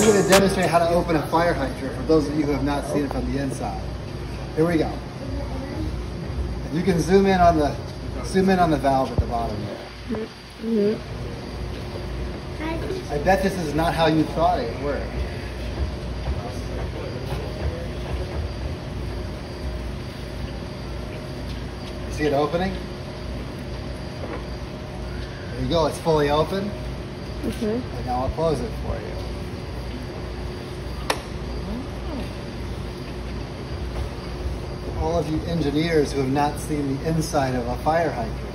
going to demonstrate how to open a fire hydrant for those of you who have not seen it from the inside. Here we go. You can zoom in on the valve at the bottom there. Mm-hmm. I bet this is not how you thought it worked. You see it opening? There you go, it's fully open. Mm-hmm. And now I'll close it for you. All of you engineers who have not seen the inside of a fire hydrant,